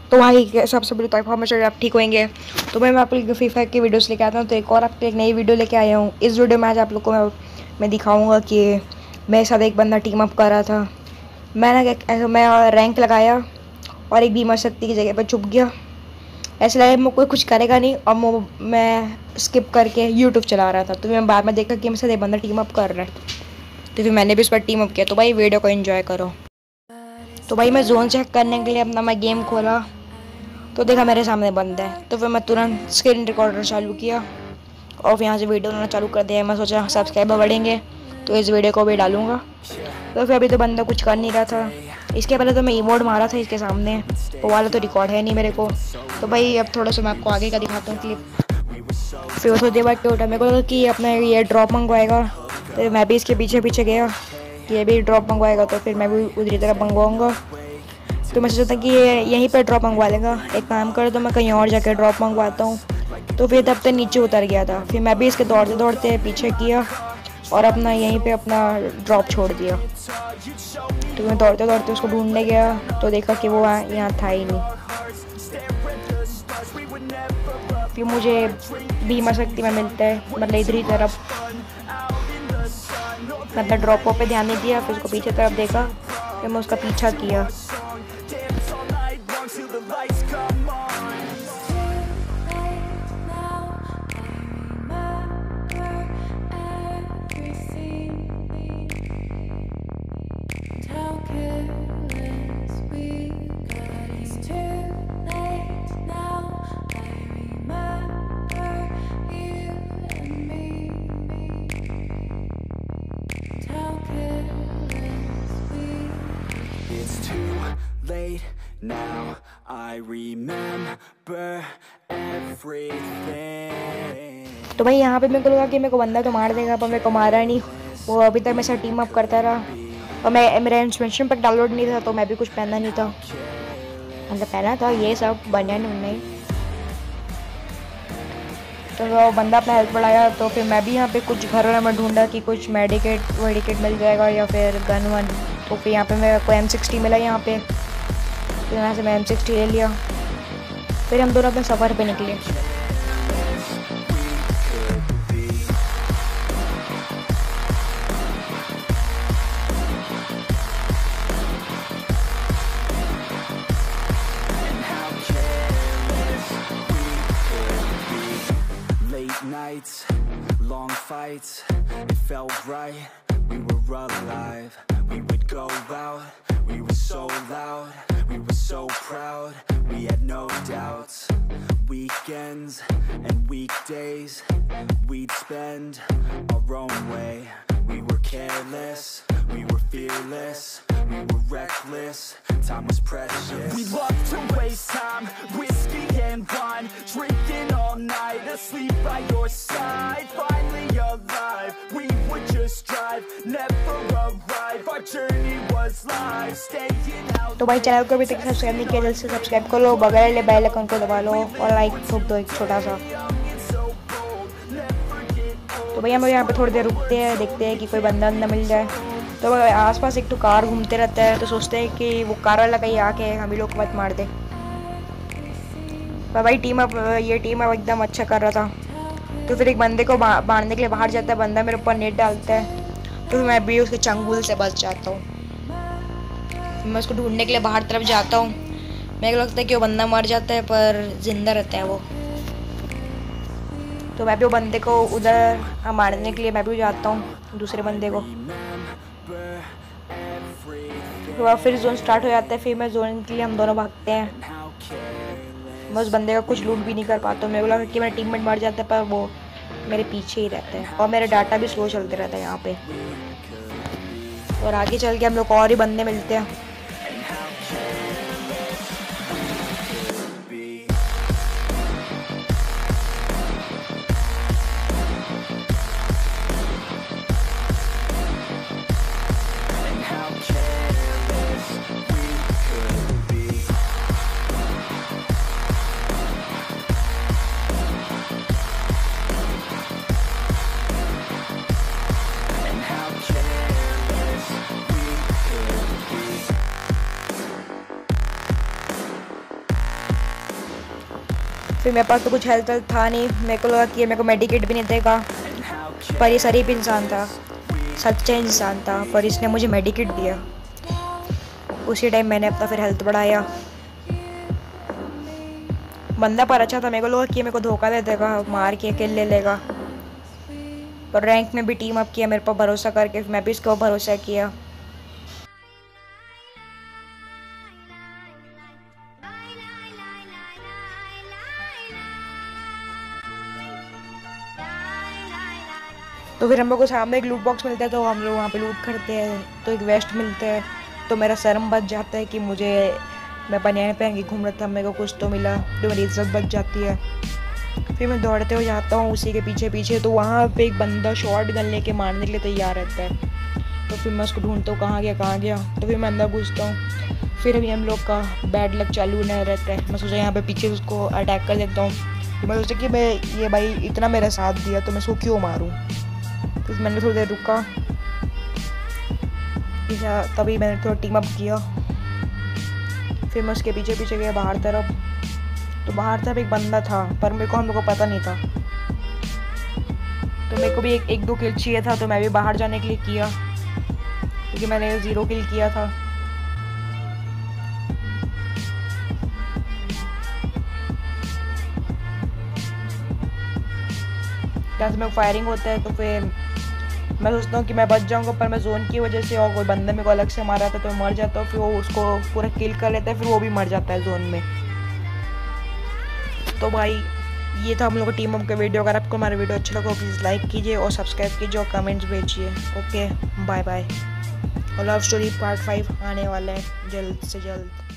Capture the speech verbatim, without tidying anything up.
तो भाई सबसे बड़ी तो हमेशा आप ठीक होंगे। तो भाई मैं आप लोग फ्री फायर की वीडियोस लेके आता हूँ। तो एक और आपके एक नई वीडियो लेके आया हूँ। इस वीडियो में आज आप लोग को मैं, मैं दिखाऊंगा कि मेरे साथ एक बंदा टीम अप कर रहा था। मैंने ऐसा मैं रैंक लगाया और एक बीमा शक्ति की जगह पर छुप गया। ऐसे लगा मैं कोई कुछ करेगा नहीं और मैं स्किप करके यूट्यूब चला रहा था। तो मैं बाद में देखा कि मेरे साथ एक बंदा टीम अप कर रहा है, तो फिर मैंने भी उस पर टीम अप किया। तो भाई वीडियो को एंजॉय करो। तो भाई मैं जोन चेक करने के लिए अपना मैं गेम खोला तो देखा मेरे सामने बंद है। तो फिर मैं तुरंत स्क्रीन रिकॉर्डर चालू किया और फिर यहाँ से वीडियो बनाना चालू कर दिया। मैं सोचा सब्सक्राइबर बढ़ेंगे तो इस वीडियो को भी डालूंगा। तो फिर अभी तो बंदा कुछ कर नहीं रहा था। इसके पहले तो मैं ईमोट मारा था इसके सामने, वो वाला तो रिकॉर्ड है नहीं मेरे को। तो भाई अब थोड़ा सा मैं आपको आगे का दिखाता हूँ क्लिप। फिर थोड़ी देर बाद क्या उठा, मेरे को लगा कि अपना ये ड्रॉप मंगवाएगा। तो मैं भी इसके पीछे पीछे गया कि ये भी ड्रॉप मंगवाएगा, तो फिर मैं भी उधरी तरफ मंगवाऊँगा। तो मैं सोचता कि ये यहीं पर ड्रॉप मंगवा लेगा। एक काम कर तो मैं कहीं और जाकर ड्रॉप मंगवाता हूँ। तो फिर तब तक नीचे उतर गया था। फिर मैं भी इसके दौड़ते दौड़ते पीछे किया और अपना यहीं पे अपना ड्रॉप छोड़ दिया। तो मैं दौड़ते दौड़ते उसको ढूंढने गया तो देखा कि वो यहाँ था ही नहीं। फिर मुझे बीमा शक्ति में मिलता है, मतलब इधर ही तरफ। मतलब ड्रॉप पे ध्यान नहीं दिया, फिर उसको पीछे तरफ देखा, फिर मैं उसका पीछा किया। Late now, I remember everything. तो भाई यहाँ पे मेरे को लगा कि मेरे को बंदा तो मार देगा, पर मेरे को मारा नहीं। वो अभी तक मेरे साथ टीम अप करता रहा और मैं मेरा इंस्ट्रक्शन पर डाउनलोड नहीं था, तो मैं भी कुछ पहना नहीं था। मतलब पहना था ये सब बनियान नहीं। तो वो बंदा अपना हेल्थ बढ़ाया, तो फिर मैं भी यहाँ पे कुछ घर में ढूंढा कि कुछ मेडिकेट वेडिकेट मिल जाएगा या फिर गन वन। तो फिर यहाँ पे मेरे को एम सिक्सटी मिला यहाँ पे, तो यहाँ से मैं एम सिक्सटी ले लिया। फिर हम दोनों अपने सफ़र पे निकले। Nights, long fights, it felt right, we were alive. We would go out, we were so loud, we were so proud, we had no doubts. Weekends and weekdays, we'd spend our own way. We were careless, we were fearless, we were reckless, time was precious. We loved to waste time, whiskey and wine, drinking all night, asleep by your side. Finally alive, we would just drive, never arrive, our journey was life, staying out. तो भाई channel को अभी तक subscribe नहीं किया, जल्द से subscribe कर लो, बगल वाले बेल आइकन को दबा लो और लाइक ठोक दो एक छोटा सा। तो भैया हम यहाँ पे थोड़ी देर रुकते हैं, देखते हैं कि कोई बंदा बंदा मिल जाए। तो आसपास एक तो कार घूमते रहता है, तो सोचते हैं कि वो कार वाला कहीं आके हम ही लोग को मत मार दे। पर भाई टीम अप ये टीम अप एकदम अच्छा कर रहा था। तो फिर एक बंदे को मारने के लिए बाहर जाता है, बंदा मेरे ऊपर नेट डालता है, तो मैं भी उसके चंगुल से बच जाता हूँ। मैं उसको ढूंढने के लिए बाहर तरफ जाता हूँ। मेरे को लगता है कि वो बंदा मर जाता है पर जिंदा रहता है वो। तो मैं भी वो बंदे को उधर मारने के लिए मैं भी जाता हूँ दूसरे बंदे को। तो फिर जोन स्टार्ट हो जाता है, फिर मैं जोन के लिए हम दोनों भागते हैं। मैं उस बंदे का कुछ लूट भी नहीं कर पाता हूँ। मेरे को लगा कि मेरा टीममेट मर जाता है पर वो मेरे पीछे ही रहता है और मेरा डाटा भी स्लो चलते रहता है यहाँ पे। और आगे चल के हम लोग और ही बंदे मिलते हैं। फिर मेरे पास तो कुछ हेल्थ था नहीं, मेरे को लगा कि मेरे को मेडिकेट भी नहीं देगा, पर ये शरीफ इंसान था, सच्चा इंसान था, पर इसने मुझे मेडिकेट दिया। उसी टाइम मैंने अपना फिर हेल्थ बढ़ाया। बंदा पर अच्छा था, मेरे को लगा कि मेरे को धोखा दे देगा, मार के किल ले लेगा, पर रैंक में भी टीम अप किया मेरे पर भरोसा करके, मैं भी इसको भरोसा किया। तो फिर हम लोग को सामने एक लूट बॉक्स मिलता है, तो हम लोग वहाँ पे लूट करते हैं, तो एक वेस्ट मिलता है, तो मेरा शर्म बच जाता है कि मुझे, मैं बनियान पहन के घूम रहा था, मेरे को कुछ तो मिला, तो मेरी इज्जत बच जाती है। फिर मैं दौड़ते हुए जाता हूँ उसी के पीछे पीछे, तो वहाँ पे एक बंदा शॉर्ट गन लेके मारने के लिए तैयार रहता है, तो फिर मैं उसको ढूंढता हूँ कहाँ गया कहाँ गया, तो फिर मैं अंदर घुसता हूँ। फिर अभी हम लोग का बैड लक चालू होने रहता है, मैं सोचा यहाँ पे पीछे उसको अटैक कर लेता हूँ, तो मैं सोचा कि मैं, ये भाई इतना मेरा साथ दिया तो मैं उसको क्यों मारूँ। तो मैंने थोड़ी देर रुका, तभी मैंने थोड़ा टीम अप किया। फिर मैं उसके पीछे पीछे गया बाहर तरफ, तो बाहर तरफ एक बंदा था, पर मेरे को हम लोग को पता नहीं था, तो मेरे को भी एक एक दो किल चाहिए था, तो मैं भी बाहर जाने के लिए किया, क्योंकि मैंने ज़ीरो किल किया था। जहाँ से मेरे को फायरिंग होता है, तो फिर मैं सोचता हूँ कि मैं बच जाऊँगा, पर मैं जोन की वजह से, और कोई बंदा मेरे को अलग से मारा था तो मैं मर जाता हूँ, फिर वो उसको पूरा किल कर लेता है, फिर वो भी मर जाता है जोन में। तो भाई ये था हम लोग का टीम अप का वीडियो। अगर आपको हमारा वीडियो अच्छा लगा प्लीज़ लाइक कीजिए और सब्सक्राइब कीजिए और कमेंट्स भेजिए। Okay bye bye. और लव स्टोरी पार्ट फाइव आने वाला है जल्द से जल्द।